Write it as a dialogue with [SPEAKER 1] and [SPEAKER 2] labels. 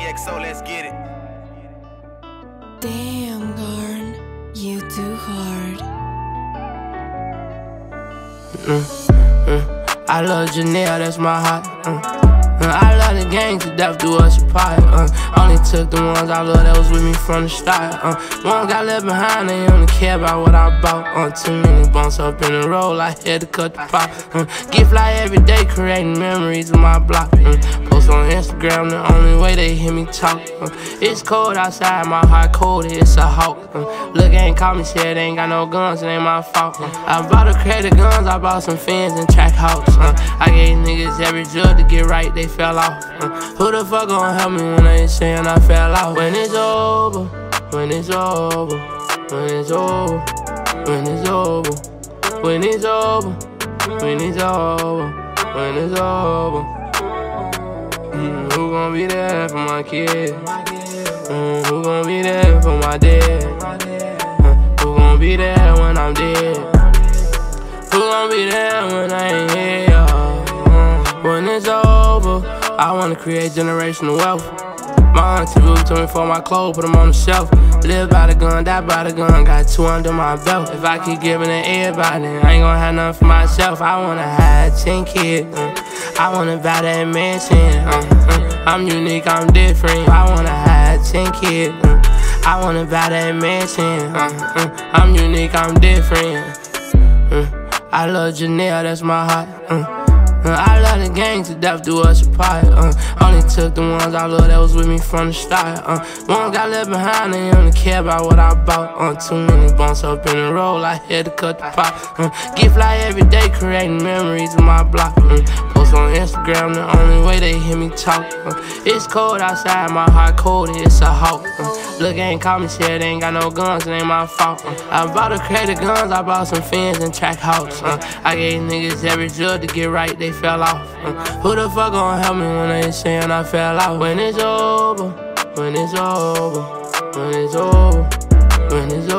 [SPEAKER 1] XO, let's get it.
[SPEAKER 2] Damn, Garn, you too hard.
[SPEAKER 3] I love Janelle, that's my heart. I love the gang to death, do us apart. Only took the ones I love that was with me from the start. One got left behind, they only care about what I bought. Too many bumps up in the road, I had to cut the pop. Get fly every day, creating memories of my block. Post on Instagram, the only way they hear me talk. It's cold outside, my heart cold, it's a hawk. Look, ain't call me, said they ain't got no guns, it ain't my fault. I bought a crate of guns, I bought some fins and track house. I gave niggas every drug to get right, they fell off. Who the fuck gon' help me when they saying I fell off? When it's over, when it's over, when it's over, when it's over, when it's over, when it's over, when it's over. Who gon' be there for my kids? Who gon' be there for my dad? Who gon' be there when I'm dead? Who gon' be there when I ain't here? When it's over, I wanna create generational wealth. My auntie Ruth told me for my clothes, put them on the shelf. Live by the gun, die by the gun, got 2 under my belt. If I keep giving it to everybody, I ain't gonna have nothing for myself. I wanna have 10 kids, I wanna buy that mansion. I'm unique, I'm different. I wanna have 10 kids, I wanna buy that mansion. I'm unique, I'm different. I love Janelle, that's my heart. I love the gang to death, do us apart. Only took the ones I love that was with me from the start. One got left behind, they only care about what I bought. Too many bumps up in the road, I had to cut the pop. Get fly every day, creating memories of my block. Post on Instagram, the only way they hear me talk. It's cold outside, my heart cold, it's a hawk. Look, ain't call me, said they ain't got no guns, it ain't my fault. I bought a crate of guns, I bought some fins and track house. I gave niggas every drug to get right, they fell off. Who the fuck gon' help me when they saying I fell off? When it's over, when it's over, when it's over, when it's